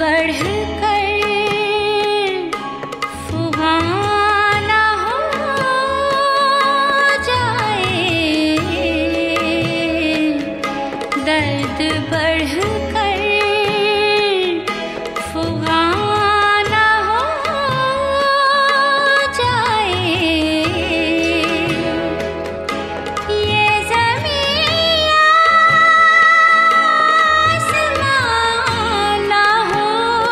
बढ़कर फुहाना हो जाए, दर्द बढ़कर फुहाना हो जाए। ये ज़मीं आसमां ना हो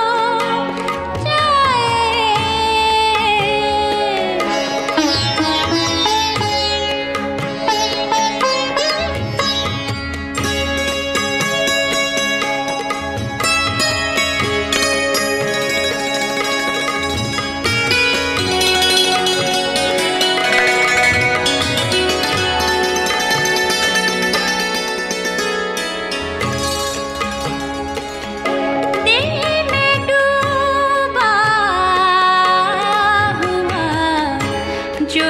जो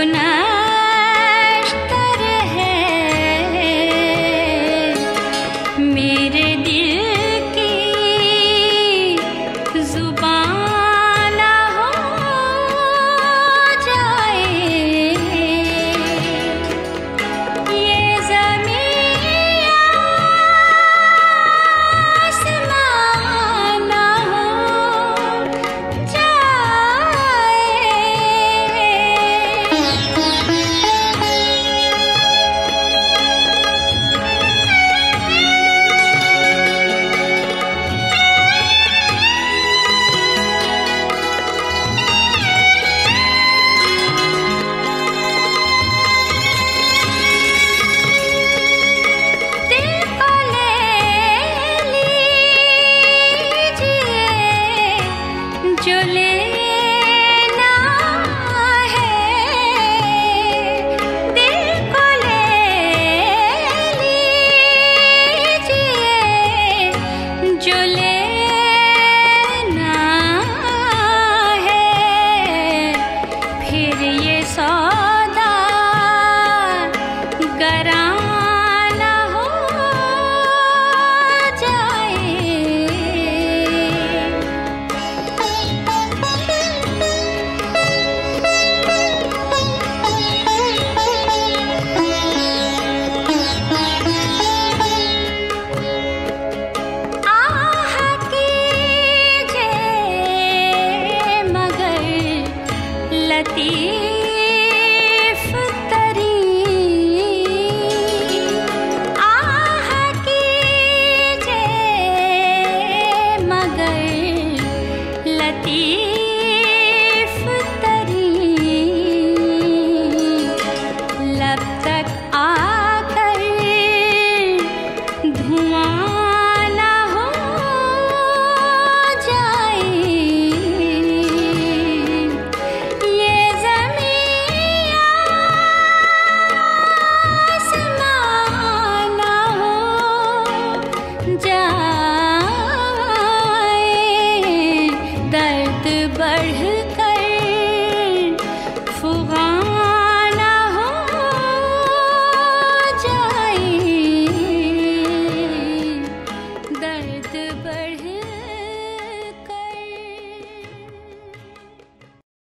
नश्तर है मेरे दिल की ज़ुबान ना हो जाए। ये ज़मीं आसमां ना हो जो लेना है, दिल को ले लीजिए, जो लेना है, फिर ये सौदा गराना हो जाए। लतीफ़